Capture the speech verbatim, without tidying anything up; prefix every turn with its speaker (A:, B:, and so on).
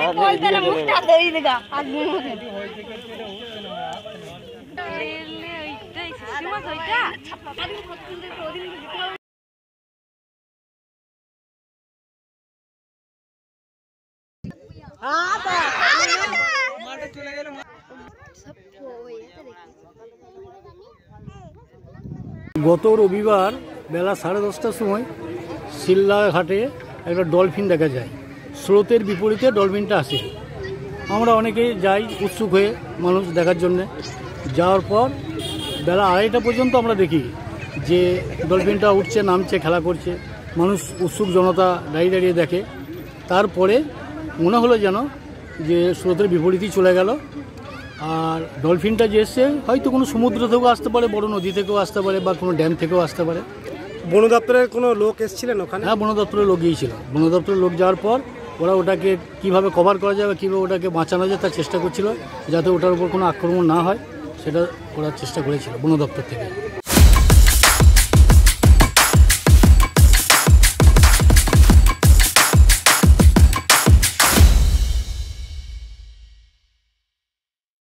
A: গত রবিবার বেলা সাড়ে দশটার সময় শিলদা ঘাটে একটা ডলফিন দেখা যায়। স্রোতের বিপরীতে ডলফিনটা আসে। আমরা অনেকে যাই উৎসুক হয়ে মানুষ দেখার জন্যে। যাওয়ার পর বেলা আড়াইটা পর্যন্ত আমরা দেখি যে ডলফিনটা উঠছে নামছে খেলা করছে, মানুষ উৎসুক জনতা দাঁড়িয়ে দাঁড়িয়ে দেখে। তারপরে মনে হলো যেন যে স্রোতের বিপরীতেই চলে গেল। আর ডলফিনটা যে এসছে হয়তো কোনো সমুদ্র থেকেও আসতে পারে, বড় নদী থেকেও আসতে পারে, বা কোনো ড্যাম থেকেও আসতে পারে।
B: বন দপ্তরের কোনো লোক এসেছিলেন ওখানে?
A: হ্যাঁ, বন দপ্তরের লোক গিয়েছিল। বন দপ্তরের লোক যাওয়ার পর ওরা ওটাকে কীভাবে কভার করা যাবে, কীভাবে ওটাকে বাঁচানো যায় তার চেষ্টা করছিল, যাতে ওটার উপর কোনো আক্রমণ না হয় সেটা করার চেষ্টা করেছিল বন দপ্তর থেকে।